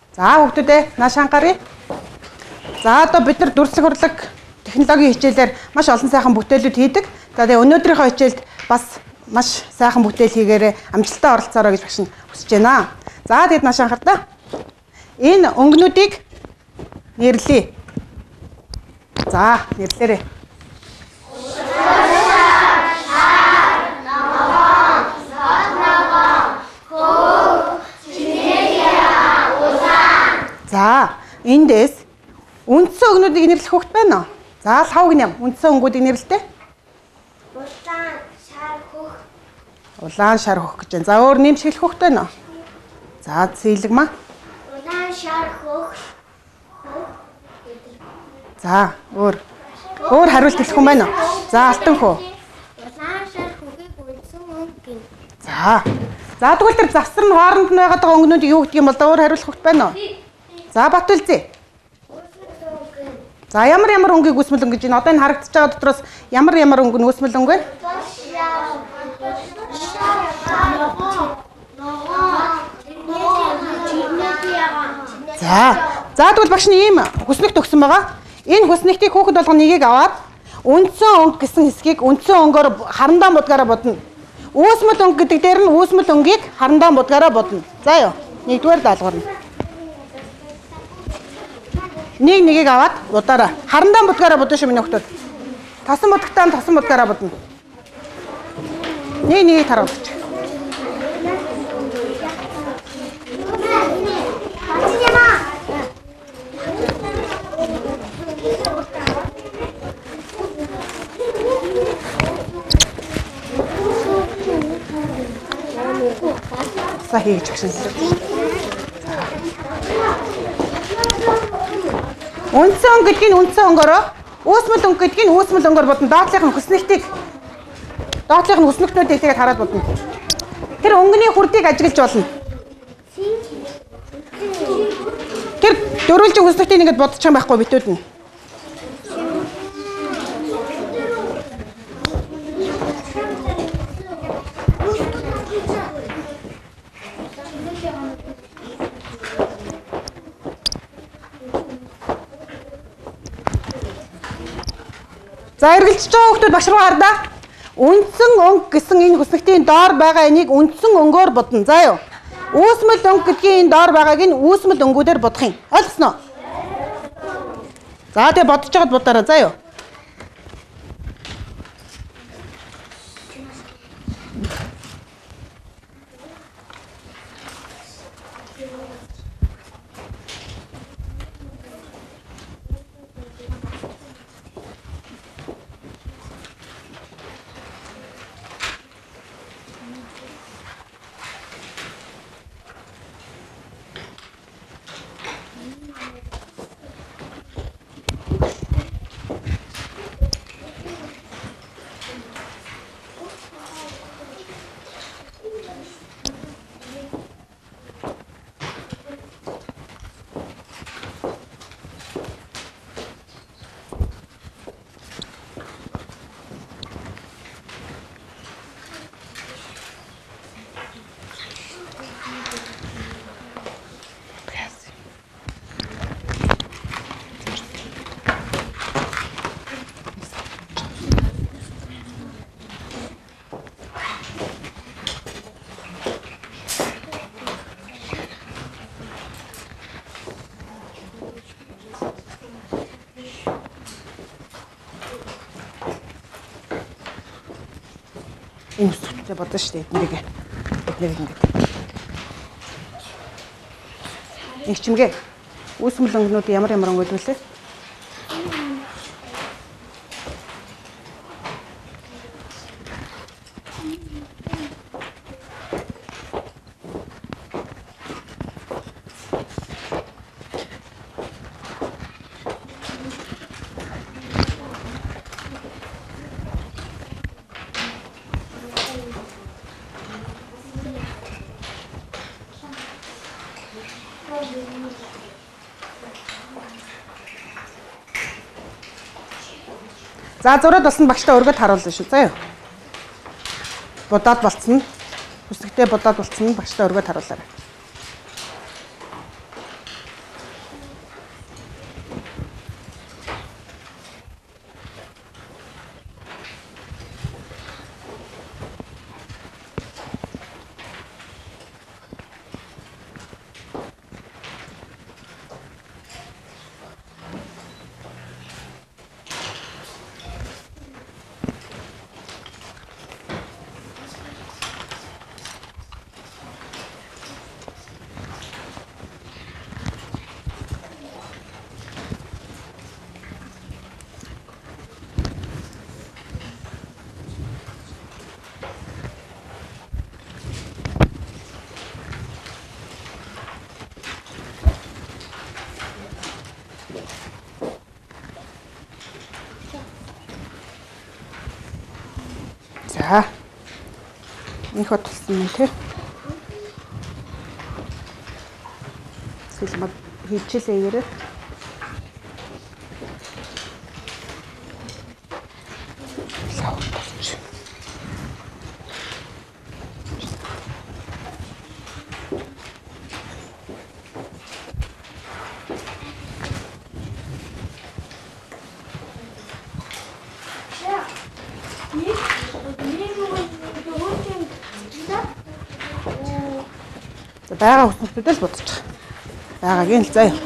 За хүүхдүүдээ нааш анхаарыг. За одоо бид нар дүрслэг урлаг технологийн хичээлээр маш олон сайхан бүтээлүүд хийдэг. За тэгээ өнөөдрийнхөө хичээлд бас маш сайхан бүтээл хийгээрээ амжилттай оролцоорой гэж багш нь хүсэж байна. За тэгэд нааш анхаардаа. Энэ өнгөнүүдийг нэрлэе. За нэрлээрэй. За эндээс үндсэн өнгөнүүдийг нэрлэх хөвгт байна уу? За лхавг нэм үндсэн өнгүүдийг нэрлэлтэй. Улаан шар хөх. Улаан шар хөх гэж байна. За өөр нэмж хэлэх хөвгт байна уу? За зэйлэгмаа. Улаан шар хөх. За өөр хариулт хэлэх юм байна уу? За алтан хөө. Улаан шар хөхийг үндсэн өнгө. За тэгвэл тэр завсар нь хооронд нь байгаа өнгөнүүд юу гэдэг юм бол өөр хариулах хөвгт байна уу? За бат үлзээ. За ямар өнгийг үсмэл өнгө гэж байна? Одоо энэ харагдаж байгаа дотроос ямар өнгө нь үсмэл өнгө вэ? За тэгвэл багш нь ийм хүснэгт өгсөн байгаа. Энэ хүснэгтийг хүүхэд болгоно нэгийг аваад үндсэн өнгө гэсэн хэсгийг үндсэн өнгөөр харандаан будгаараа будна. Үүсмэл өнгө гэдэг дээр нь үүсмэл өнгийг харандаан будгаараа будна. За юу. Нэгдүгээр даалгавар нь. Нэгийг аваад удаараа. Харандаан будгаараа будна шүү миний хүүхдүүд. Тосон будагтаа тосон будгаараа будна. Нэгийг таруулж. За хийж өгсөн. Үндсэн өнгө гэдгийг үндсэн өнгөөрөө, үүсмэл өнгө гэдгийг үүсмэл өнгөөр бодно. Доотлынх нь хүснэгтнүүдийг тэгээд хараад бодно. Тэр өнгөний хүрдийг ажиглаж болно. Тэр дөрвөлжин хүснэгтийг ингэж бодчих юм байхгүй битүүд нь. За эргэлж байгаа хүүхдүүд багш руу хардаа. Үндсэн өнгө гэсэн энэ хүснэгтийн доор байгаа энийг үндсэн өнгөөр бодно. За юу. Үүсмэл өнгө гэдгийн энэ доор байгааг нь үүсмэл өнгөдөр бодох юм. Ойлгосноо? За тэгээ бодож байгаад бодоорой. За юу. Энэ үсгтэй бодно шүү дээ эднэрийг. Эднэрийг ингэж. Игчмгээ. Үүсмэл өнгөнүүд ямар өнгөд үлээ? За зураг болсон багштай өргөд харуулна шүү. За юу. Будаад болцсон. Хүсэгтэй будаад болцсон багштай өргөд харуулаарай. За. Их утсан юм тий. Сэлмэг хийчихлээ ярэ. Саутч. Бага хүмүүстэй л бодчих. Багагийн л заяа.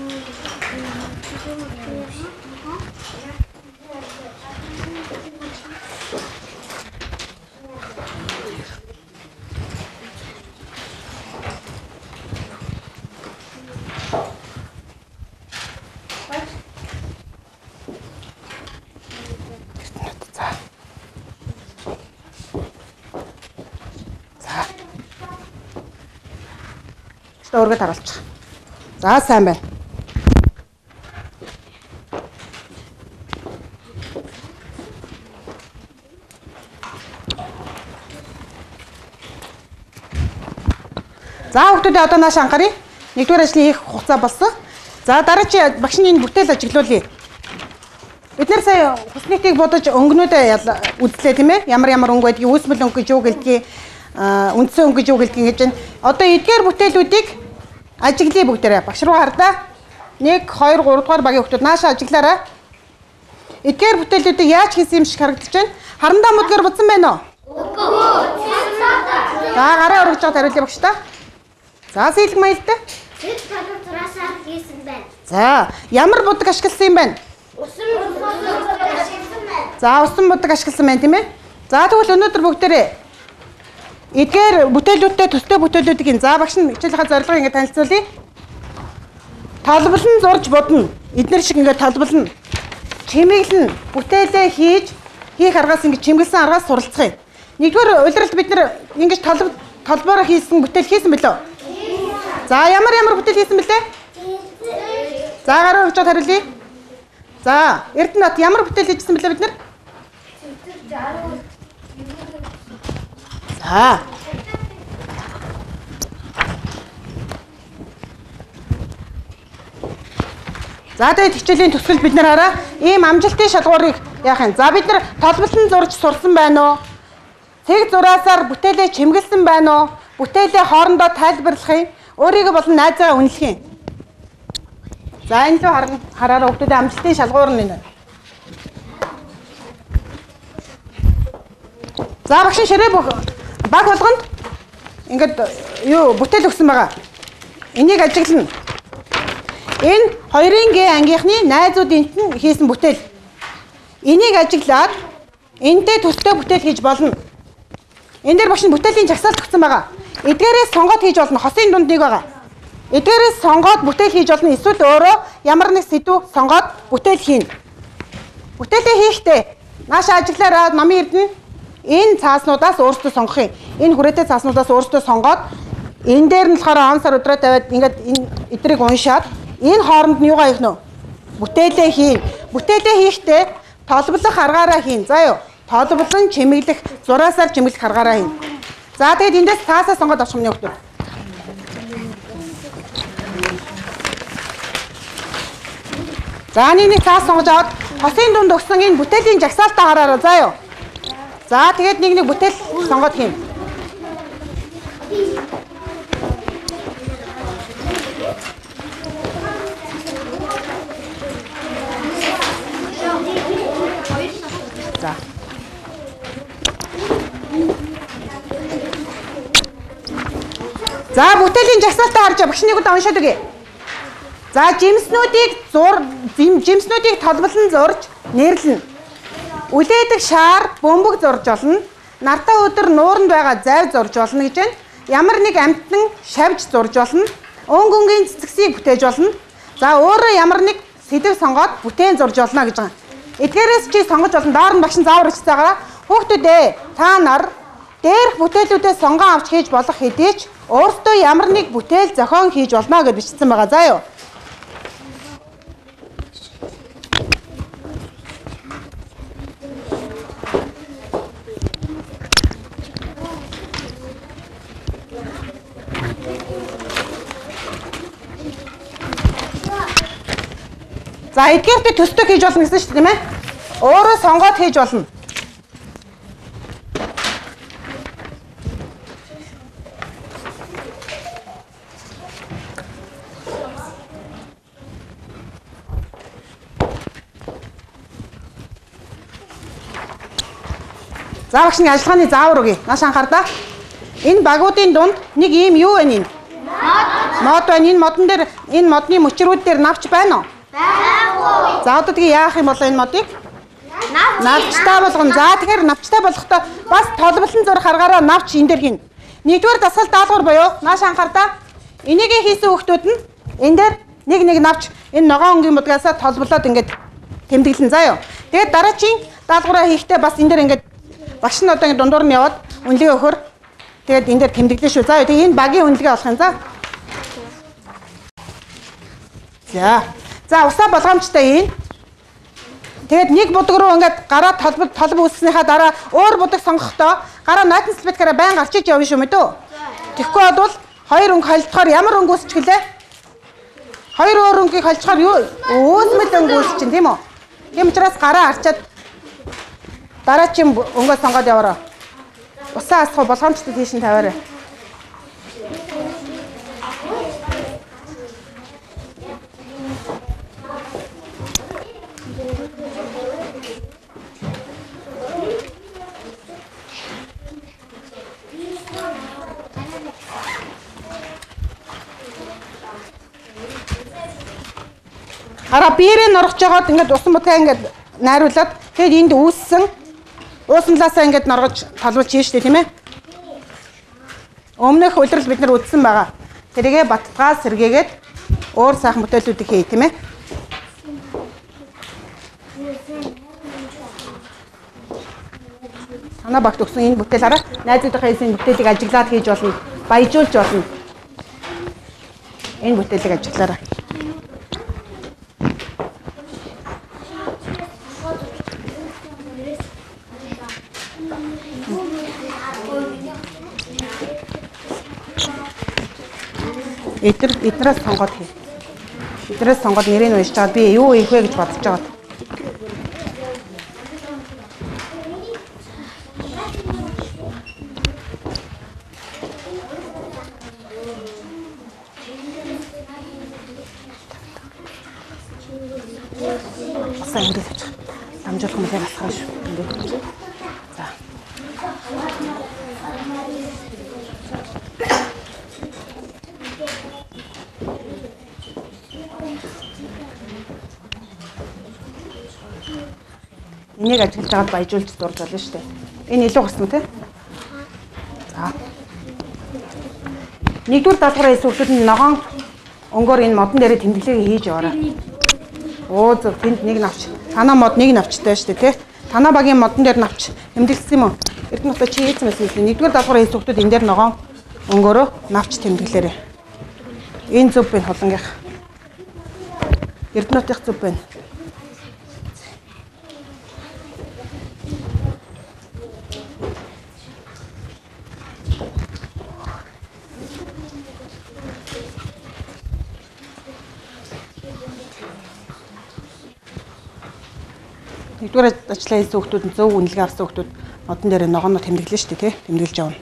Өөргөө таруулчих. За сайн байна. За хүүхдүүдээ одоо нааш анхаарыг. Нэгдүгээр ажлын хийх хугацаа болсон. За дараагийн багшны энэ бүтээл ажиглуулъя. Бид нэр сая хүснэтийг бодож өнгөнүүдээ үзлээ тийм ээ. Ямар өнгө байдгийг, үүсмэл өнгө гэж юу гэлдгийг, үндсэн өнгө гэж юу гэлдгийг гэж байна. Одоо эдгээр бүтээлүүдийг ажиглая бүгдээрээ. Багш руу хардаа. 1 2 3 дугаар багийн хүүхдүүд наашаа ажиглаарай. Эдгээр бүтээлүүдийг яаж хийсэн юм шиг харагдаж байна? Харандаа модгээр будсан байна уу? Үгүй. За гараа өргөж байгаа хариулъя багш та. За сэлэг маялтай. Бид талбарсаар хийсэн байна. За ямар будаг ашигласан юм байна? Усан будаг ашигласан байна. За усан будаг ашигласан байна тийм ээ. За тэгвэл өнөөдөр бүгдээрээ эдгээр бүтээлүүдтэй төстэй бүтээлүүдийн за багш нь хичээлийнхаа зорилгыг ингээд танилцуулъя. Талбал нь зурж бодно. Эднэр шиг ингээд талбал нь чимэглэн бүтээлээ хийх аргаас ингээд чимгэлсэн аргаас суралцъя. Нэгдүгээр улиралд бид нэр ингэж талбаараа хийсэн бүтээл хийсэн билүү? За ямар бүтээл хийсэн бэлээ? За гараа өгч хариулъя. За Эрдэнэт ямар бүтээл хийсэн бэлээ бид нар? За. За тэгээд хичээлийн төгсгөл бид нар хараа ийм амжилтын шалгуурыг яах юм. За бид нар толболон зурж сурсан байна уу? Цэг зураасаар бүтээлээ чимгэлсэн байна уу? Бүтээлээ хоорондоо тайлбарлах юм. Өөрийгөө болон найзаа үнэлэх юм. За энэ лөө хараараа хүүхдүүдийн амжилтын шалгуур нь энэ. За багш ширээ баг болгонд ингээд юу бүтээл өгсөн байгаа. Энийг ажиглана. Энэ 2-ын Г ангийнхны найзуудын хийсэн бүтээл. Энийг ажиглаад энтэй төстэй бүтээл хийж болно. Энэ дээр багш бүтээлийн жагсаалт өгсөн байгаа. Эдгээрээс сонгоод хийж болно. Хосын дунд нэг байгаа. Эдгээрээс сонгоод бүтээл хийж болно. Эсвэл өөрөө ямар нэг сэдв сонгоод бүтээл хийнэ. Бүтээлээ хийхдээ наашаа ажиглаараа номын эрдэнэ энэ цааснуудаас өөрсдөө сонгох юм. Энэ хүрээтэй цааснуудаас өөрсдөө сонгоод энэ дээр нь болохоор он сар өдрөө тавиад ингээд энэ эдрийг уншаад энэ хооронд нь юугаа хийх нөө? Бүтээлээ хийн. Бүтээлээ хийхдээ толболох аргаараа хийн. За юу? Толболон чимэглэх, зураасаар чимэглэх аргаараа хийн. За тэгээд эндээс цаасаа сонгоод авчих юм нөхдөд. За нэг цаас сонгож аваад хосын дунд өгсөн энэ бүтээлийн жагсаалтаа хараараа. За юу? За тэгээд нэг бүтээл сонгоод хийн. За. За бүтээлийн жагсаалтаа харж багш нэг удаа уншаад өгье. За жимснүүдийг толболон зурж нэрлэнэ. Үлээдэг шаар бөмбөг зурж олно. Нартаа өдөр нууранд байгаа зайв зурж олно гэж байна. Ямар нэг амтан шавж зурж олно. Өнгө өнгийн цэцгсийг бүтээж олно. За өөрөө ямар нэг сэдв сонгоод бүтээн зурж олно гэж байгаа. Эдгээрээс чи сонгож олон доор нь багш нь заавар хийж байгаа. Хүүхдүүдээ та нар дээрх бүтээлүүдээ сонгон авч хийж болох хэдий ч өөртөө ямар нэг бүтээл зохион хийж болно гэж бичсэн байгаа. За юу? За эдгээртэй төстөг хийж болно гэсэн шүү дээ тийм ээ. Өөрөө сонгоод хийж болно. За багшны ажиллагааны заавар өгье. Нааш анхаар да. Энэ багуудын дунд нэг ийм юу байна энэ? Мод байна. Энэ модон дээр энэ модны мөчрүүд дээр навч байна уу? Байхгүй. За одоо тэгээ яах юм бол энэ модыг? Навчтай болгоно. За тэгэхээр навчтай болохдоо бас толболон зур харгаараа навч энэ дээр хийнэ. Нэгдүгээр дасгал даалгавар буюу нааш анхаар да. Энийг хийсэн хүүхдүүд нь энэ дээр нэг навч энэ ногоон өнгийн модгаасаа толболоод ингээд тэмдэглэн заа юу. Тэгээд дараачийн даалгавраа хийхдээ бас энэ дээр ингээд багш нь одоо ингэ дундуур нь яваад үнэлгээ өгөхөр тэгээд энэ дээр тэмдэглэн шүү. За тэгээ энэ багийн үнэлгээ болох юм за. За усаа болгоомжтой энэ. Тэгээд нэг будаг руу ингээд гараа толб үүснийхаа дараа өөр будаг сонгохдоо гараа наатан салбиткаараа байн гарч иж явна шүү мэдөө. Тэгэхгүй бол хоёр өнгө холдохоор ямар өнгө үүсч гэлээ? Хоёр өөр өнгөийг холдохоор юу? Үүсмэл өнгө үүсч чинь тийм үү? Тийм учраас гараа арчаад дараачийн өнгөө сонгоод яваарай. Усаа асах болгоомжтой тийш нь тавиарай. Хараа биерээ норгож жагаад ингээд усан будгаа ингээд найруулад тэгээд энд үүссэн ууснлаасаа ингээд норгож толболж чинь штэ тийм ээ. Өмнөх удирдал бид нар үдсэн байгаа. Тэрийгэ баттгаа сэргээгээд өөр сайхан бүтээлүүдийг хий тийм ээ. Танаа багт өгсөн энэ бүтээл хараа найзуудынхаа хийсэн бүтээлийг ажиглаад хийж болно. Баяжуулж болно. Энэ бүтээлийг ажиглаарай. Эднээс сонгоод хий. Эднээс сонгоод нэрийг уншиж чаад би юу хийх вэ гэж бодож байгаа. Сайн ингэж хийж. Дамжуулах юм байна асах шүү. За. Энийг ажиглаж байгаад баяжуулж дурж болно шүү дээ. Энэ илүү гарсан тий? За. Нэгдүгээр даалгавраа хийсэн хүмүүс нь ногоон өнгөөр энэ модон дээр тэмдэглэгээ хийж яваарай. Оо зөв тэнд нэг навч. Танаа мод нэг навчтай шүү дээ тий? Танаа багийн модон дээр навч тэмдэглэсэн юм уу? Эрдэнэ хотод чи хийсэн байсан юм. Нэгдүгээр даалгавраа хийсэн хүмүүс энэ дээр ногоон өнгөөрөө навч тэмдэглээрэй. Энэ зөв байна холонгийнх. Эрдэнэ хотынх зөв байна. Нэгдүгээр ажиллаа хийсэн хүмүүс нь зөв үнэлгээ авсан хүмүүс модон дээр ногооноо тэмдэглэн шүү дээ тий? Тэмдэглэж явна.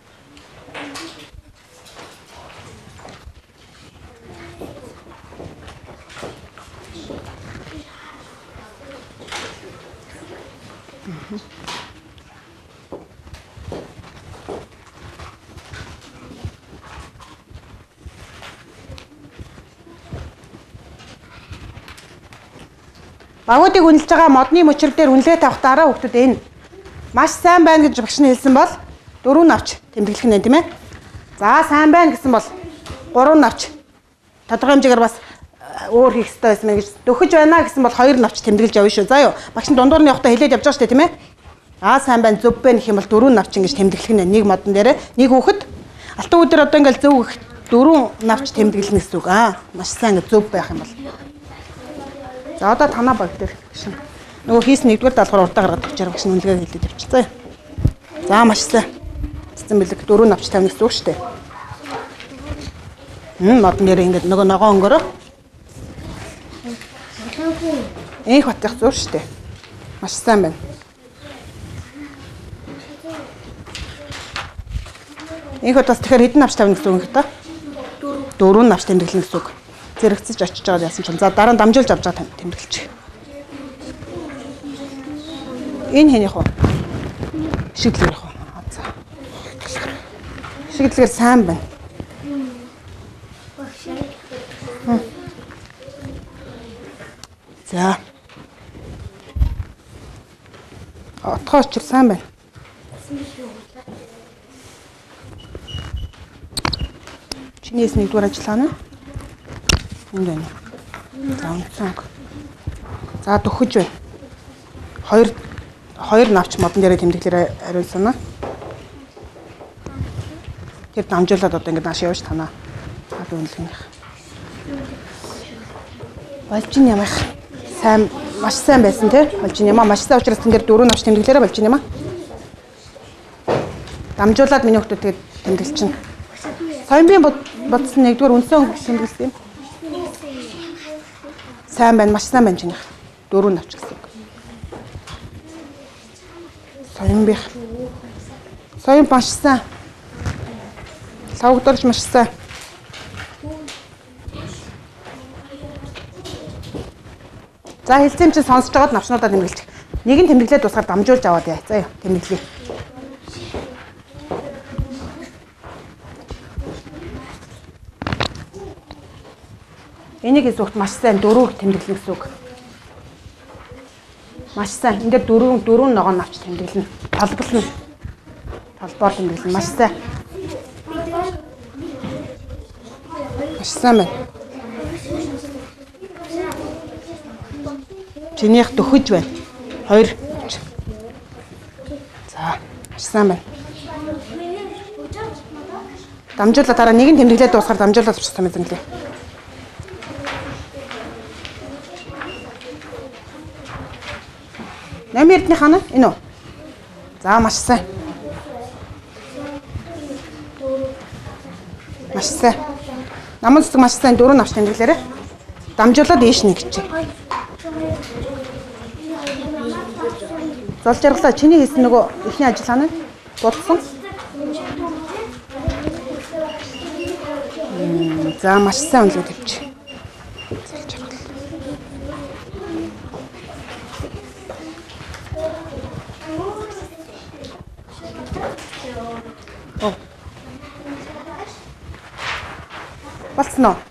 Багуудыг үнэлж байгаа модны мөчр дээр үнэлгээ тавих дараа хүмүүс энэ маш сайн байна гэж багш нь хэлсэн бол 4 навч тэмдэглэх нь тийм ээ. За сайн байна гэсэн бол 3 навч тодорхой хэмжээгээр бас өөр хийх хэрэгтэй байсан гэж дөхөж байна гэсэн бол 2 навч тэмдэглэж явна шүү. За юу багш нь дундуур нь явахдаа хэлээд явж байгаа шүү дээ тийм ээ. Аа сайн байна зөв байна гэх юм бол 4 навч ингэж тэмдэглэх нь нэг модон дээр нэг хүүхэд алтан өдөр одоо ингээл зөв 4 навч тэмдэглэнэ гэсэн үг. Аа маш сайн ингэ зөв байх юм бол. За одоо танаа баг дээр шин. Нөгөө хийс нэгдүгээр даалгавар урдаа гаргаад өгчээр багш үнэлгээ хэлээд явчихсан. За маш сайн. Цэцэн бэлэг 4 навч тавина гэсэн үг шүү дээ. Модон дээр ингээд нөгөө ногоон өнгөөрөө. Энх батлах зур шүү дээ. Маш сайн байна. Энх бат бас тэгэхээр хэдэн навч тавина гэсэн үг та? 4 навч тэмдэглэн гэсэн үг. Зэрэгцэж очиж байгаа яасан ч. За дараа нь дамжуулж авч байгаа тэмдэглэж. Энэ хэнийх вэ? Шиглэр яг. За. Шиглэр сайн байна. За. Отгоо очир сайн байна. Чинээс нэгдүгээр ажиллагаа нь. Энд байна. За үнцэн. За дөхөж байна. Хоёр навч модон дээрээ тэмдэглэлээр ариун санаа. Тэр дамжуулаад одоо ингэ нааш явж танаа. Хад үнэлгэнийх. Болчин ямах сайн маш сайн байсан тий. Болчин ямаа маш сайн учраас тэн дээр 4 навч тэмдэглэлээр болчин ямаа. Дамжуулаад миний хүмүүс тэгээд тэмдэглэж чинь. Соёмбын бодсон нэгдүгээр үнсэн тэмдэглэсэн юм. Сайн байна, маш сайн байна чинийх. 4 навч гэсэн үг. Соём маш сайн. Лавгдорч маш сайн. За хэлцэм чинь сонсож байгаад навчнуудаа тэмдэглэж. Нэг нь тэмдэглээд дуусгаад дамжуулж аваад яа. За тэмдэглэе. Энийг изүүхт маш сайн 4-г тэмдэглэн гэсэн үг. Маш сайн. Энд дээр 4 ногоон авч тэмдэглэн. Толболно. Толбоор тэмдэглэн маш сайн. Маш сайн байна. Чинийх дөхөж байна. 2. За, маш сайн байна. Дамжуулаад дараа нэг нь тэмдэглээд дуусгаар дамжуулаад авчихсан юм зинлээ. Нами эрдний хана энэ үү? За маш сайн. Маш сайн. Намын цэцэг маш сайн 4 навч тэмдэглээрээ. Дамжуулаад ийш нэг чи. Зол жаргалаа чиний хийсэн нөгөө ихний ажиллагаа нь дутсан. За маш сайн үнэлгээ тавьчих. Зол жаргал. Болцсон уу?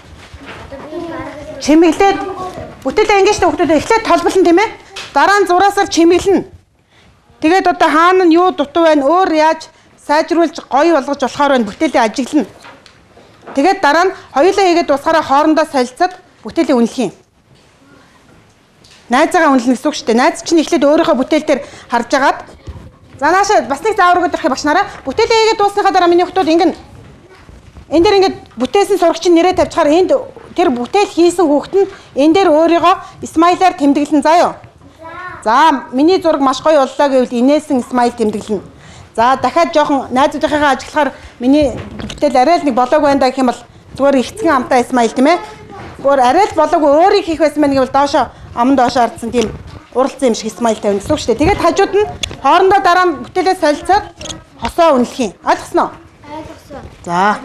Чимэглээд бүтээлээ ингэж хүүхдүүд эхлээд толболно тийм ээ. Дараа нь зураасаар чимэглэнэ. Тэгээд одоо хаана нь юу дутуу байна, өөр яаж сайжруулж гоё болгож болохоор байна бүтээлээ ажиглана. Тэгээд дараа нь хоёулаа хийгээд дуусахаараа хоорондоо солилцоод бүтээлээ үнэлэх юм. Найзаагаа үнэлнэ гэсэн үг шүү дээ. Найз чинь эхлээд өөрийнхөө бүтээл дээр харж агаад за нааша бас нэг заавар өгөх багш нараа бүтээлээ хийгээд дуусныхаа дараа миний хүүхдүүд ингэн энэ дээр ингээд бүтээсэн сурагчийн нэрээ тавьчихаар энд тэр бүтээл хийсэн хүүхэд нь энэ дээр өөрийгөө смайлаар тэмдэглэн заяа. За миний зураг маш гоё боллоо гэвэл инээсэн смайл тэмдэглэнэ. За дахиад жоохон найзуудынхаа ажиглахаар миний бүтээл арай л нэг болоог байна да гэх юм бол зүгээр ихцгэн амтаа смайл тийм ээ. Зүгээр арай л болоогүй өөрийг хийх байсан байх гэвэл доошо аман доошо ардсан тийм уралцсан юм шиг смайл тавина гэсэн үг шүү дээ. Тэгээд хажууд нь хоорондоо дараа нь бүтээлээ солилцоод хосоо үнэлэх юм. Ойлгосноо? Ойлгосон. За.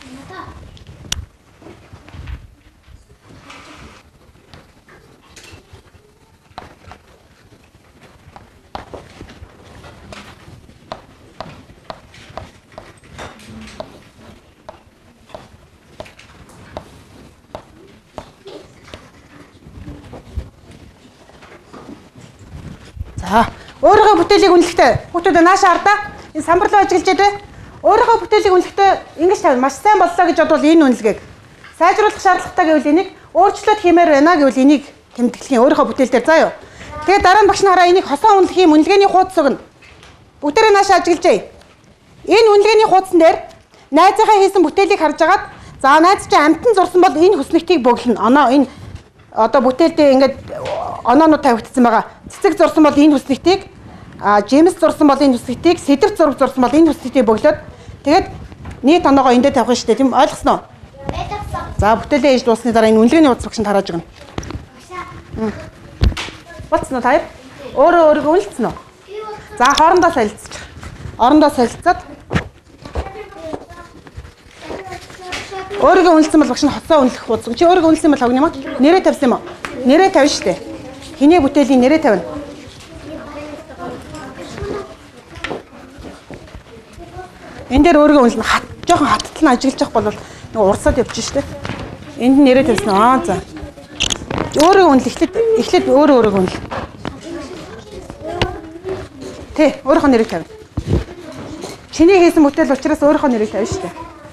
За, өөрийнхөө бүтээлийг үнэлэхдээ хүүхдүүд наашаа ардаа энэ самбарлуу ажиглаж дээ. Өөрийнхөө бүтээлийг үнэлэхдээ ингэж тавина. Маш сайн боллоо гэж бодвол энэ үнэлгээг сайжруулах шаардлагатай гэвэл энийг өөрчлөлт хиймээр байна гэвэл энийг тэмдэглэх юм. Өөрийнхөө бүтээл дээр заа юу. Тэгээд дараа нь багш нараа энийг хосоо үнэлэх юм. Үнэлгээний хуудас өгнө. Бүгдээрээ наашаа ажиглажээ. Энэ үнэлгээний хуудсан дээр найзынхаа хийсэн бүтээлийг харж агаад за найз чинь амтан зурсан бол энэ хүснэгтийг бөглөнө. Оноо энэ одоо бүтээлдээ ингээд оноонууд тавигдсан байгаа. Цэцэг зурсан бол энэ хүснэгтийг, жимс зурсан бол энэ хүснэгтийг, сэдвэр зураг зурсан бол энэ хүснэгтийг бөглөөд тэгээд нийт оноогоо эндээ тавих нь шүү дээ. Тийм ойлгосноо? Ойлгосон. За бүтээлээ ээж дуусны дараа энэ үнэлгээний хуудас багшд харааж өгнө. Болцсон уу таяр? Өөрөө өөрийгөө үнэлсэн үү? За хоорондоо солилцчих. Орондоо солилцоод өөрийгөө үнэлсэн бол багш нь хоцоо үнэлэх хуудас. Чи өөрийгөө үнэлсэн бол хогны юм аа? Нэрээ тавьсан юм уу? Нэрээ тавина шүү дээ. Хиний бүтээлийн нэрээ тавина. Энд дээр өөрийгөө үнэлнэ. Жохон хаттал нь ажиглаж явах бол нэг урсаад явчих шүү дээ. Энд нэрээ тавьсан. Аа за. Өөрийгөө үнэл эхлээд өөрийгөө үнэл. Тэ, өөрийнхөө нэрийг тавина. Чиний хийсэн бүтээл учраас өөрийнхөө нэрийг тавина шүү дээ.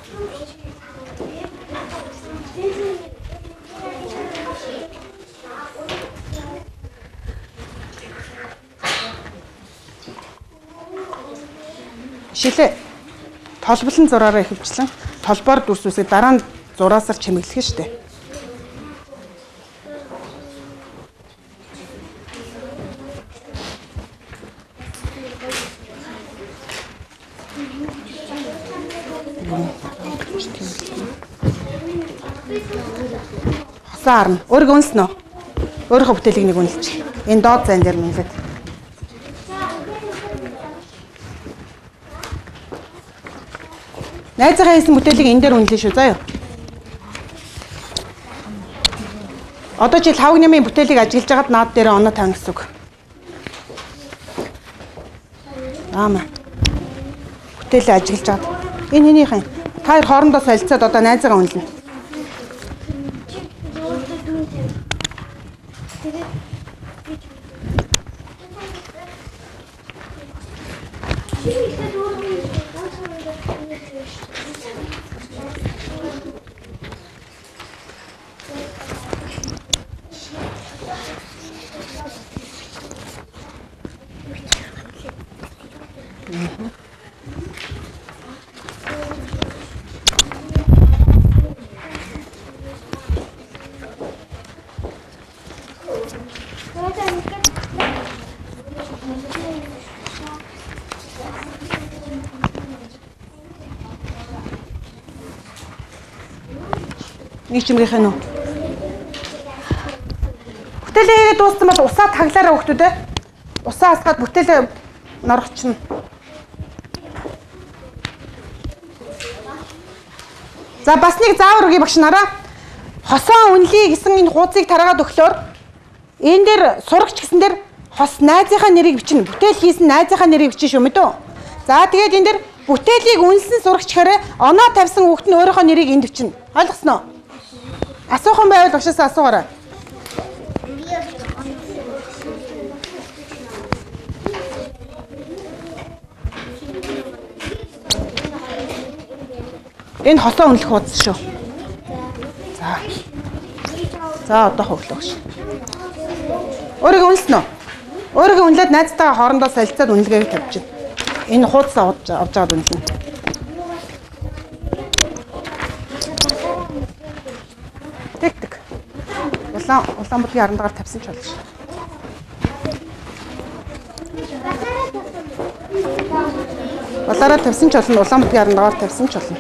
Шилээ толболон зураараа ихэвчлэн толбоор дүрс үсгээ дараа нь зураасаар чимэглэх шүү дээ. Хасаа харна. Өөрийгөө үнэлсэн үү? Өөрийнхөө бүтээлийг нэг үнэлж. Энэ доод зайн дээр үнэлээд. Найзынхаа хийсэн бүтээлийг энэ дээр үнэлнэ шүү. Заа юу. Одоо чи 5 нэмийн бүтээлийг ажиглаж байгаад наад дээр оноо тавина гэсэн үг. Аамаа. Бүтээлээ ажиглаж байгаад. Энэ хинийх юм. Та хоёр хоорондоо солилцоод одоо найзаагаа үнэлнэ. Нэг чимгийнх нь үү? Бүтээлээ хийгээд дууссан бол усаа таглаараа хөхтүүдээ. Усаа асгаад бүтээлээ норгочихно. За бас нэг заавар өгье багш нараа. Хосоо үнэлье гэсэн энэ хуудсыг тараагаад өглөөр энэ дээр сурагч гэсэн дээр хос найзынхаа нэрийг бичнэ. Бүтээл хийсэн найзынхаа нэрийг бичнэ шүү мэдөө. За тэгээд энэ дээр бүтээлийг үнэлсэн сурагч хэрэг оноо тавьсан хүүхэд нь өөрийнхөө нэрийг энд бичнэ. Ойлгосноо? Асуухан байвал багшаас асуугаарай. Энэ хосоо үнэлэх хуудас шүү. За. За одоо хөглөө багш. Өөрийгөө үнэлсэн үү? Өөрийгөө үнэлээд найзтайгаа хоорондоо солилцоод үнэлгээгээ тавьчихна. Энэ хуудасаа авч аваад үнэлнэ. Тэг. Улаанбаатарын 10 дахь тавьсан ч болно шүү. Улаараа тавьсан ч болно, Улаанбаатарын 10 дахь тавьсан ч болно.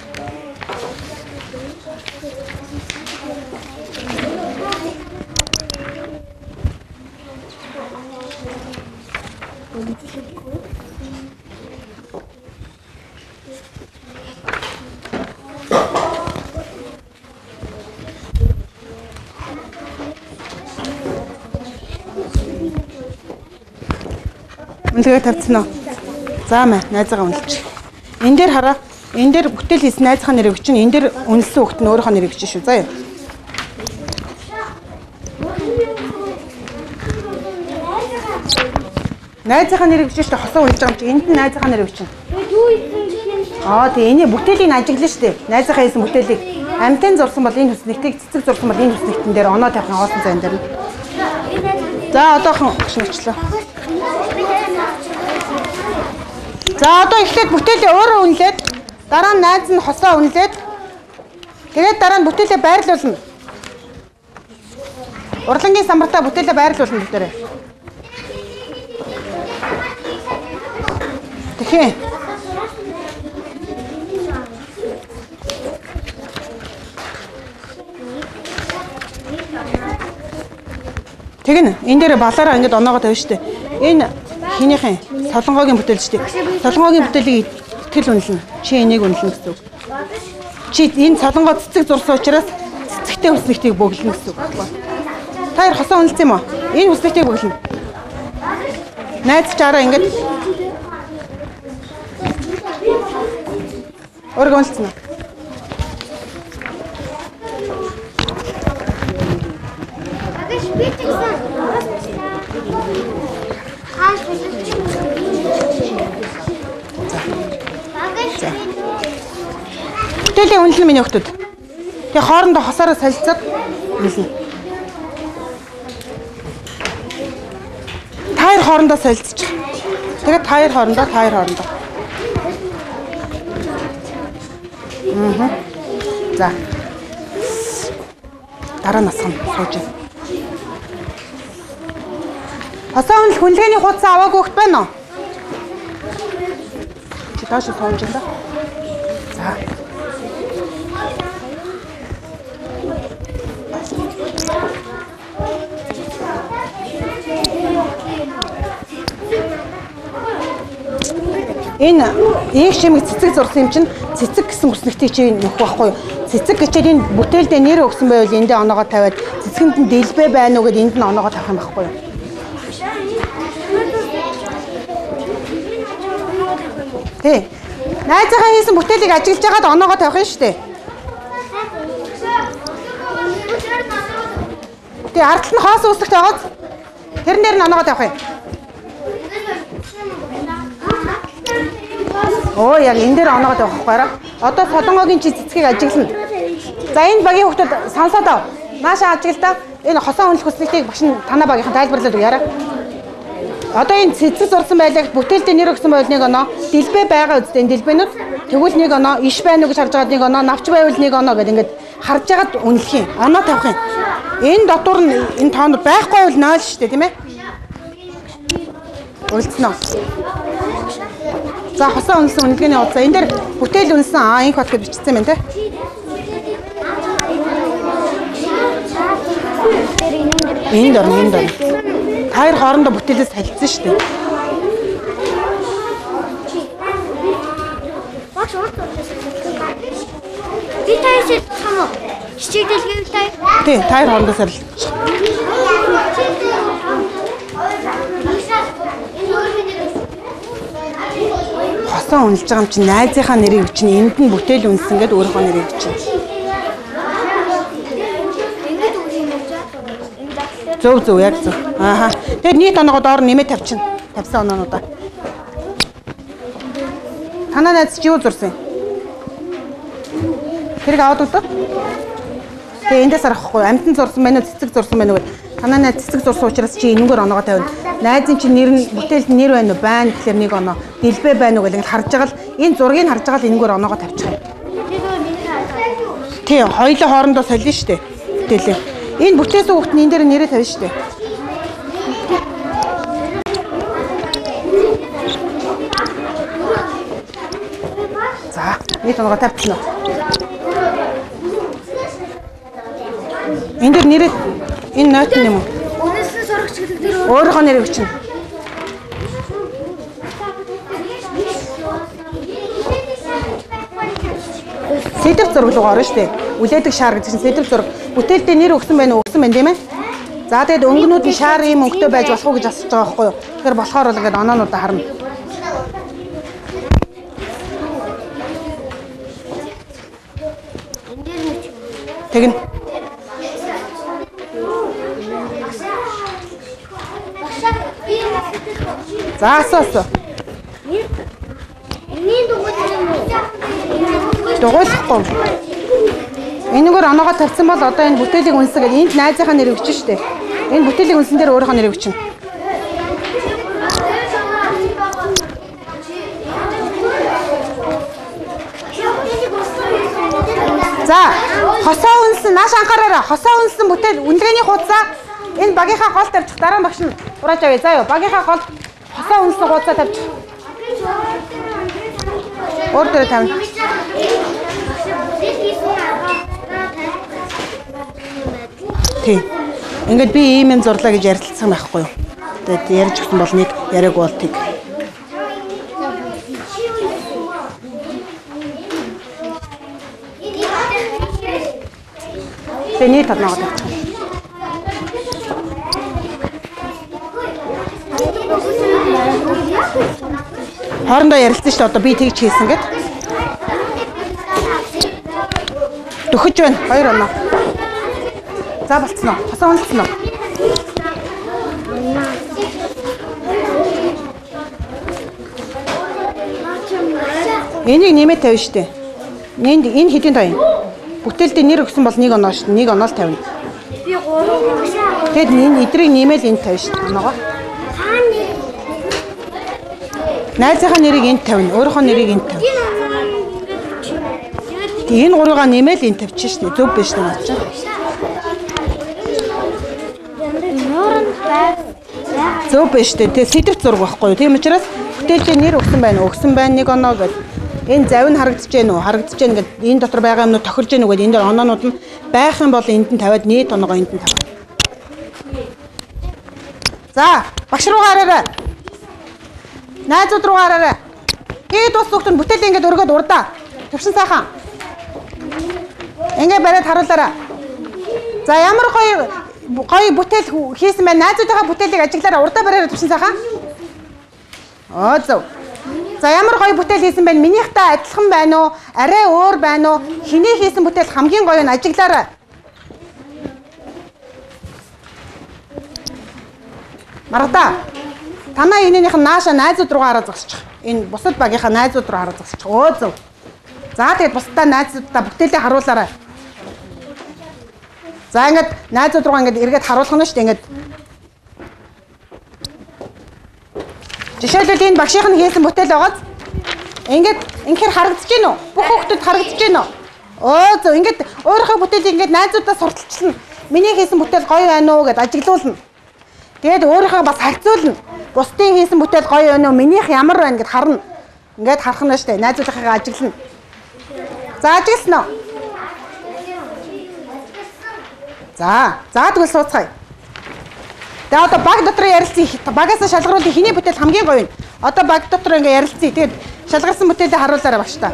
Үнэлгээ тавьсан уу? За мэ найзаагаа үнэлчих. Энэ дээр хараа. Энэ дээр бүтээл хийсэн найзынхаа нэрийг бичнэ. Энэ дээр үнэлсэн хүүхэд нь өөрийнхөө нэрийг бичнэ шүү. За юу. Найзынхаа нэрийг бичнэ шүү. Хосоо үнэлж байгаа юм чи энд нь найзынхаа нэрийг бичнэ. Тэгээ энийг бүтээлийн ажиглана шүү дээ. Найзынхаа хийсэн бүтээлийг амтэн зурсан бол энэ хүснэгтийг цэцэг зурсан бол энэ хүснэгтэн дээр оноо тавих хоосон зайн дээр. За одоохон гүшнэчлээ. За одоо эхлээд бүтээлээ өөрөө үнэлээд дараа нь найз нь хосоо үнэлээд тэгээд дараа нь бүтээлээ байрлуулна. Урлагийн самбартаа бүтээлээ байрлуулна бүгдээрээ. Тэхээ. Тэг нэ. Энэ дээр балаараа ингэж оноогоо тавина штэ. Энэ хинийхэн солонгогийн бүтээл штэ. Солонгогийн бүтээлийг итгэл үнэлнэ. Чи энийг үнэлнэ гэсэн үг. Чи энэ солонгоо цэцэг зурсан учраас цэцэгтэй хүслэгтийг бөглөнө гэсэн үг байхгүй. Та хоёр хосоо үнэлсэн юм уу? Энэ хүслэгтийг бөглөнө. Найзчаараа ингэж Өөрөө үнэлсэн үү? Бүтээлийн үнэлэн миний хөлтөд. Тэгээ хоорондоо хосоороо солилцоод үнэлнэ. Таяр хоорондоо солилцчих. Тэгээд таяр хоорондоо. За. Дараа насгана сууж. Хосоо үнэл хүнлэгээний хуудас аваагүй хөлт байна уу? Чи тааш сууж байна. За. Энэ их шимэг цэцэг зурсан юм чинь цэцэг гэсэн хүснэгтийг чи нөх байхгүй юу? Цэцэг гэчээд энэ бүтээлдээ нэр өгсөн байвал эндээ оноогоо тавиад цэцгэнд нь дэлбэ байна уу гэдээ энд нь оноогоо тавих юм байхгүй юу? Тий. Найзынхаа хийсэн бүтээлийг ажиглаж байгаад оноогоо тавих юм шүү дээ. Тий, ард нь хоос үүсгэж байгаад тэрэн дээр нь оноогоо тавих юм. Оо яг энэ дээр оноогоо тавих байхгүй. Одоо солонгогийн чи цэцгийг ажиглана. За энэ багийн хүмүүс сонсоод ав. Нааша ажиглаа. Энэ хосоо үнэлэх хүслийг багш нь танаа багийнхан тайлбарлаад өгөөрэй. Одоо энэ цэцэг зурсан байлаа бүтээлдээ нэр өгсөн байвал нэг оноо, дэлбэ байгаа үстэй энэ дэлбэнүүд тэгвэл нэг оноо, иш байна уу гэж харж байгаад нэг оноо, навч байвал нэг оноо гэдэг ингээд харж байгаад үнэлэх юм. Оноо тавих юм. Энэ дотор нь энэ тоонууд байхгүй бол 0 шүү дээ, тийм ээ? Үлдсэн үү? За хосоо үнэлсэн үнэлгээний хуудас. Энэ дээр бүтээл үнэлсэн инх бат гэж бичсэн байна те. Энд орно. Хоёр хоорондоо бүтээлээс салцсан шүү дээ. Багш урд би таяс хамаа. Хичээлдэлгүй тай. Тий, хоёр хоорондоо салцсан. Хосоо үнэлж байгаа юм чинь найзынхаа нэрийг өчнө, энд нь бүтээл үнэлсэн гэдэг өөрийнхөө нэрийг өчнө. Зөв яг зөв. Ааха. Тэгээд нийт оноогоо доор нэмээд тавьчихна. Тавьсан оноонуудаа. Танаа найз чи юу зурсан юм? Тэрийг аваад үзв. Тэгээ эндээс арахгүй. Амтан зурсан байна уу, цэцэг зурсан байна уу гэд. Танаа найз цэцэг зурсан учраас чи энэгээр оноогоо тавина. Найзын чи нэр нь бүтээлд нэр байна уу? Байна гэхэлэр нэг оноо. Дэлбэ байна уу гэдэг харж байгаа л энэ зургийг харж байгаа л энэгээр оноогоо тавьчих юм. Тий, хоёулаа хоорондоо солино штэ. Бүтээлээ. Энэ бүтээс хүүхэд нь энэ дээр нэрээ тавина штэ. За, нийт оноогоо тавьчихна. Энд дээр нэрээ энэ ноот юм уу? Үнэсэн сурагч гэдэг дээр Өөрийнхөө нэрийг өчнө. Сэдв зураг руу орно штэ. Үлээдэг шаар гэдэг чинь сэдв зураг. Бүтээлдээ нэр өгсөн байна уу? Өгсөн байна тийм ээ. За тэгээд өнгөнүүд нь шаар ийм өнгөтэй байж болох уу гэж асууж байгаа байхгүй юу? Тэгэхээр болохоор бол ингээд оноонуудаа харна. Тэгнэ. За асуусан. Дугуйлахгүй. Энэгээр оноогоо тавьсан бол одоо энэ бүтээлийг үнсэн гэдэг энд найзынхаа нэрийг өчнө шүү дээ. Энэ бүтээлийн үнсэн дээр өөрийнхөө нэрийг өчнө. За, хосоо үнсэн нааш анхаараарай. Хосоо үнсэн бүтээл үнэлгээний хуудасаа энэ багийнхаа гол тавьчих. Дараа нь багш нь ураач авъя. За юу, багийнхаа гол хосоо үнсэн хуудасаа тавьчих. Өөр дээр тавина. Тий. Ингээд би ийм юм зурлаа гэж ярилцсан байхгүй юу? Тэгээд ярьж өгсөн бол нэг яриаг болтыг. Тэний танаагаад авчих. Хоорондоо ярилцсан шүү дээ. Одоо би тэгж хийсэн гэд. Дөхөж байна. 2 оноо. За болцсон уу? Хасаа болцсон уу? Энийг нэмээд тавина шүү дээ. Энэ хэдийн тоо юм? Бүтээлдээ нэр өгсөн бол 1 оноо шүү дээ. 1 оноо л тавина. Би 3. Тэгэд энэ эдрийг нэмээд энд тавина шүү дээ. Оноогоо. Найзынхаа нэрийг энд тавина. Өөрийнхөө нэрийг энд тавина. Энэ 3-ыг нэмээд энд тавьчих шүү дээ. Зөв биш үү наач? Зөв биш үү? Тэгээ сэдв зураг байхгүй юу? Тийм учраас бүтээлдээ нэр өгсөн байна. Өгсөн байна 1 оноо гэдэг. Энэ завь нь харагдаж байна уу? Харагдаж байна гэдэг энэ дотор байгаа юмнууд тохирж байна уу гэдэг энэ дээр оноонууд нь байх юм бол энд нь тавиад нийт оноогоо энд нь тавина. За, багш руу гараарай. Найзууд руу гараарай. Гээд ус зөвхөн бүтээлээ ингээд өргөд урдаа. Төвшин сайхан. Ингээд бариад харуулаарай. За, ямар гоё бүтээл хийсэн байна. Найзуудынхаа бүтээлийг ажиглаарай. Урдаа бариад төвшин сайхан. Оо зөв. За ямар гоё бүтээл хийсэн байна. Минийхтэй адилхан байна уу? Арай өөр байна уу? Хинээ хийсэн бүтээл хамгийн гоё нь ажиглаарай. Маргада. Танаа энэнийх нь нааша найзууд руугаа хараа зогсчих. Энэ бусад багийнхаа найзууд руу хараа зогсчих. Оо зөв. За тэгээд бусдаа найзуудаа бүтээлээ харуулаарай. За ингээд найзууд руугаа ингээд эргээд харуулах нь шүү дээ ингээд. Жишээлбэл энэ багшийнх нь хийсэн бүтээл байгааз ингээд инхээр харагдаж гин үү? Бүх хүүхдүүд харагдаж гин үү? Оо зөв ингээд өөрийнхөө бүтээлийг ингээд найзуудаа сурталчилна. Миний хийсэн бүтээл гоё байна уу гэдээ ажиглуулна. Тэгээд өөрийнхөө бас харьцуулна. Бусдын хийсэн бүтээл гоё байна уу? Минийх ямар байна гэд харна. Ингээд харах нь шүү дээ. Найзуудынхаа ажиглана. За ажигласан уу? За тэгвэл сууцгаая. Тэгээ одоо баг дотор ярилцъя. Багаас шалгаруулъя. Хиний бүтээл хамгийн гоё юм. Одоо баг дотор ингээ ярилцъя. Тэгээд шалгарсан бүтээлээ харуулаарай багштай.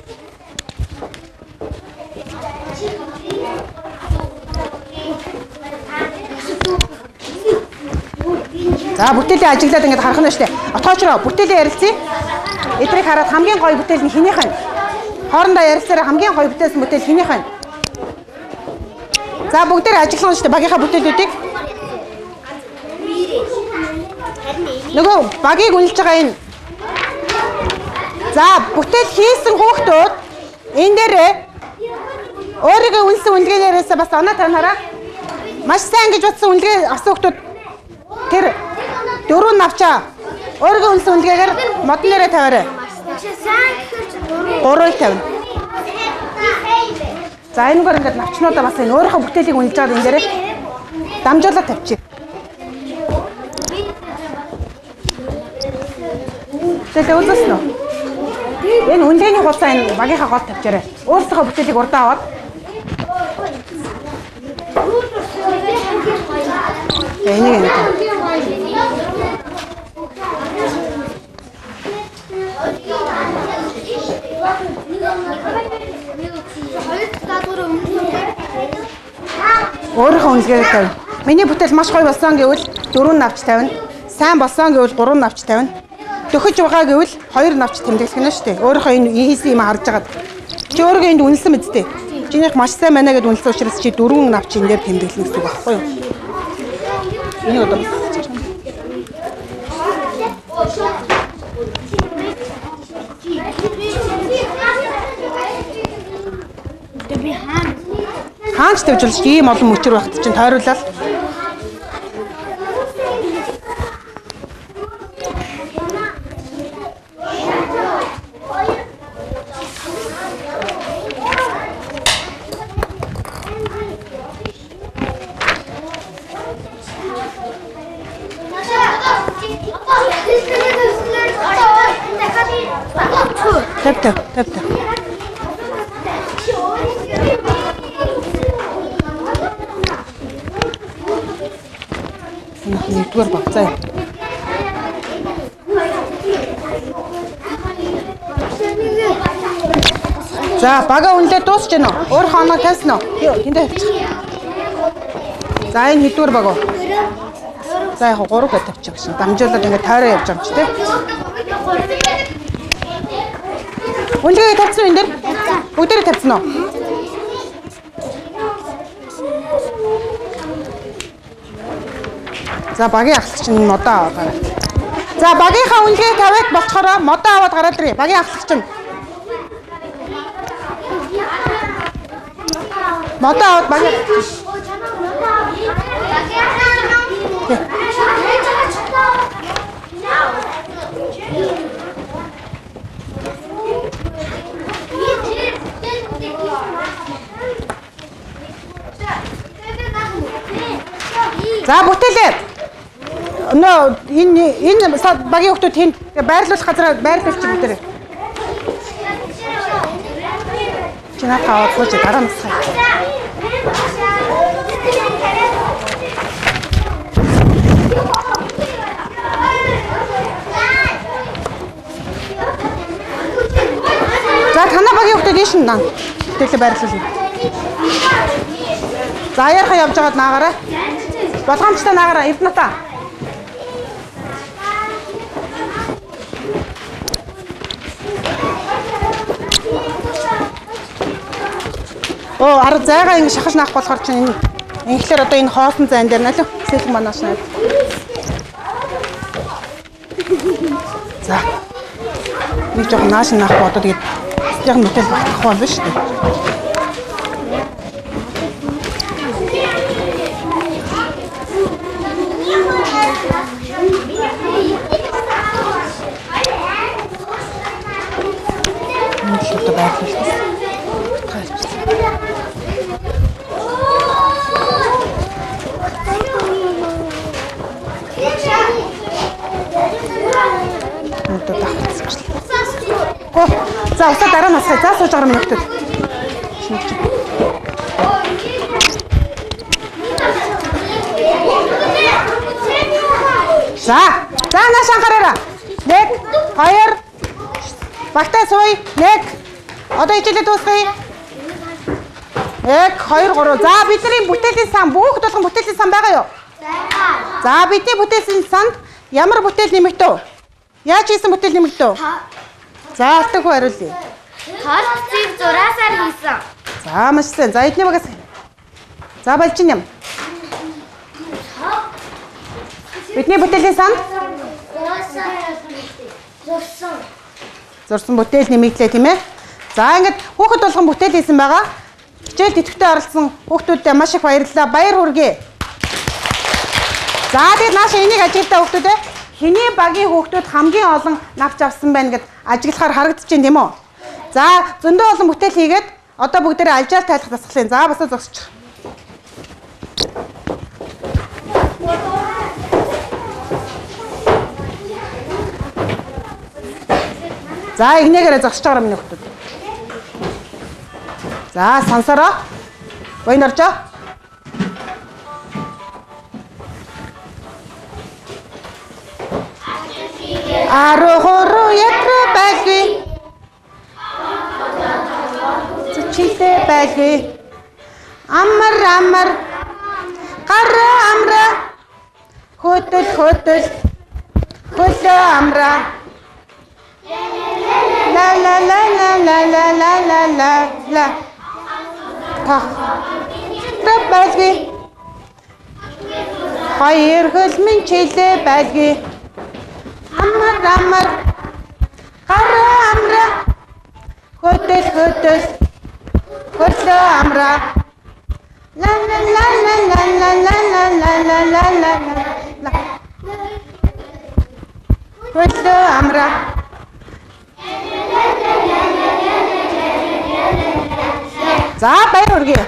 За бүтээлээ ажиглаад ингээ харах нь шүү дээ. Отоочроо бүтээлээ ярилцъя. Эдрийг хараад хамгийн гоё бүтээл нь хинийх нь. Хоорондоо ярилцаараа хамгийн гоё бүтээлсэн бүтээл хинийх нь. За бүгдээр ажиглах нь шүү дээ багийнхаа бүтээлүүдийг. Нөгөө багийг үнэлж байгаа энэ. За бүтээл хийсэн хүүхдүүд энэ дээрээ өөрийгөө үнэлсэн үнэлгээнээрээс бас оноо тавинараа. Маш сайн гэж бодсон үнэлгээ авсан хүүхдүүд тэр 4 навчаа. Өөрийгөө үнэлсэн үнэлгээгээр модон нэрээ тавиарай. 3-ыг тавина. За энэгээр ингээд навчнуудаа бас энэ өөрийнхөө бүтээлийг үнэлж байгаа энэ дээрээ дамжуулаад тавьчих. Тэгээ үзсэн үү? Энэ үнэлгээний хугацаа энэ багийнхаа гол тавьчаарай. Өөрсдийнхөө бүтээлийг урдаа аваад. Энийг энэ. Өөрийнхөө үнэлгээгээ тавь. Миний бүтээл маш гоё болсон гэвэл 4 навч тавина. Сайн болсон гэвэл 3 навч тавина. Дөхөж байгаа гэвэл 2 навч тэмдэглэх нь шүү дээ. Өөрийнхөө энэ хийсэн юм харж агаад. Чи өөрийгөө энд үнэлсэн мэт дээ. Чинийх маш сайн байна гэдээ үнэлсэн учраас чи 4 навч энэ дээр тэмдэглэх гэсэн үг байхгүй юу? Энийг одоо би хаач тавьжулж ийм олон мөчөр байхад чинь тойруулаад Тав. Нэгдүгээр баг. За. За, бага үнэлээ дуусч гэнэ үү? Өөр хоноо тавьсан уу? Тэндээ тавьчих. За, энэ хэдвэр баг уу? За, яг 3 гэж тавьчих шин. Дамжуулаад ингэ тойроо явж байгаа юм чи тий. Үнэлгээ тавьсан энэ дэр? Бүгдээрээ тавьсан уу? За, багийн ахлагч нь модоо аваад гараад. За, багийнхаа үнэлгээ тавиад болцохоор модоо аваад гараад ирээ. Багийн ахлагч нь модоо аваад багийн За, бүтээлээ. Энэ багийн хүмүүс тэнд байрлуулах газараа байрлуулчих бүгдээрээ. Чинаа таваад сууж дараа нь сая. За, танаа багийн хүмүүс дээш нь наа. Бүтээлээ байрлуулъя. За, яархан явж байгаад наагаарай. Болгоомжтой наагаараа Эвната. Арга зайгаа ингэ шахаж наах болохоор чинь энэ ингээр одоо энэ хоосон зайн дээр налуу сэлэн манаас найд. За. Нэг жоохон нааш наах бодоод тэгээд яг мэтэл багтах юм биш үү? Шууд байрлуулсан. За, усаа дараа нь асгая. За, сууж байгаа юм нөхдөд. За, нааш анхаараарай. 1 2 Багтаа сууя. 1 Одоо хичээлээ дуусгая. 1 2 3 За, бидний бүтээлийн сан бүгд болгон бүтээлийн сан байгаа юу? Байгаа. За, бидний бүтээлийн санд ямар бүтээл нэмэгдэв? Яаж хийсэн бүтээл нэмэгдэв? За, алтан хүү хариулъя. Тол цэг зураасаар хийсэн. За, маш сайн. За, эдний багаас. За, балжин юм. Бидний бүтээлийн санд зурсан бүтээл нэмэгдлээ тийм ээ. За, ингээд хүүхэд болгон бүтээл хийсэн байгаа. Хичээл тэтгэвтэй оролцсон хүүхдүүдэд маш их баярлалаа. Баяр хүргэе. За, тэгээд нааш энийг ажиглалтаа хүүхдүүдээ хэний багийн хүүхдүүд хамгийн олон навч авсан байна гэд ажиглахаар харагдаж байна тийм үү? За, зөндөө олон бүтээл хийгээд одоо бүгдээрээ алжаал тайлах дасгалын. За, басаа зогсчих. За, игнэгээрээ зогсож байгаа миний хүүхдүүд. За, сонсороо. Бойн оржоо. Арохоро ятра байлгүй. Чичтэй байлгүй. Амар гара амра. Хөтөл хөлөө амра. La. Та байлгүй. Хоёр хөлмөн чилээ байлгүй. Амар гара амра. Хөтөл хөлөө амра. La. Хөлөө амра. За, баяр хүргэе.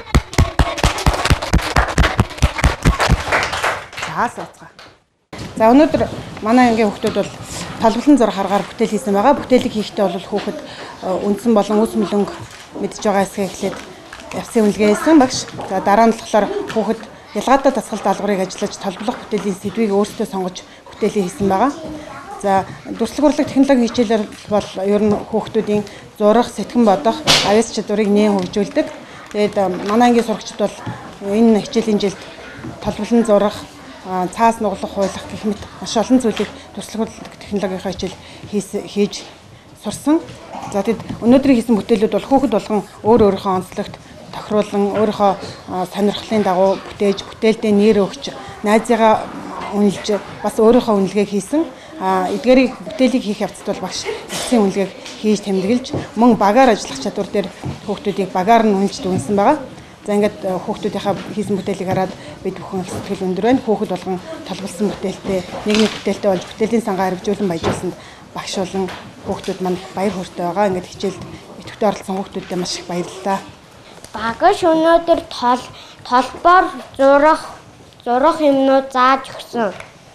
За, сууцгаа. За, өнөөдөр манай ангийн хүүхдүүд бол толболон зураг харгаар бүтээл хийсэн байгаа. Бүтээлийг хийхдээ бол хүүхэд үндсэн болон үс мөлөнг мэдж байгаа хэсгээ эхлээд явсан үнэлгээ хийсэн багш. За, дараа нь болохоор хүүхэд ялгаатай дасгал даалгаврыг ажиллаж толболох бүтээлийн сэдвийг өөрсдөө сонгож бүтээлээ хийсэн байгаа. За дүрслэг урлаг технологийн хичээлээр бол ер нь хүүхдүүдийн зурах, сэтгэн бодох, авьяас чадварыг нээн хөгжүүлдэг. Тэгээд манай ангийн сурагчид бол энэ хичээлийн жилд толболон зурах, цаас нуглах, хуйлах гэх мэт маш олон зүйлийг дүрслэг урлаг технологийнхаа хичээл хийж сурсан. За тэгэд өнөөдрийн хийсэн бүтээлүүд бол хүүхэд болгон өөрийнхөө онцлогт тохируулан өөрийнхөө сонирхлын дагуу бүтээлдээ нэр өгч, найзыгаа үнэлж бас өөрийнхөө үнэлгээг хийсэн. Эдгээрийг бүтээлийг хийх явцад бол багш эцсийн үнэлгээг хийж тэмдэглэж мөн багаар ажиллах чадвар дээр хүүхдүүдийг багаар нь үнэлж дүнсэн байгаа. За ингээд хүүхдүүдийнхаа хийсэн бүтээлийг хараад бид бүхэн сэтгэл өндөр байна. Хүүхэд болгон толгойлсон бүтээлтэй нэг бүтээлтэй болж бүтээлийн сангаа хэрэгжүүлэн баяжуулсанд багш болон хүүхдүүд манд баяр хөөртэй байгаа. Ингээд хичээлд идэвхтэй оролцсон хүүхдүүдэд маш их баярлалаа. Багш өнөөдөр толбоор зурах юмнууд зааж өгсөн.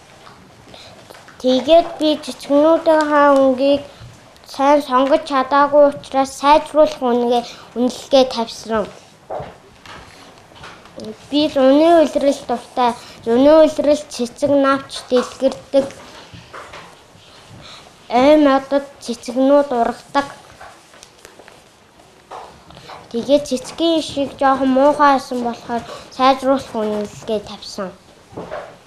Тэгээд би цэцгнүүдийнхээ өнгийг сайн сонгож чадаагүй учраас сайжруулах үнэлгээ тавьсан. Би зуны улирал дуртай. Зуны улирал цэцэг навч дэлгэрдэг. Модод цэцгнүүд ургадаг. Тэгээд цэцгийн ишийг жоохон муухай байсан болохоор сайжруулах үнэлгээ тавьсан.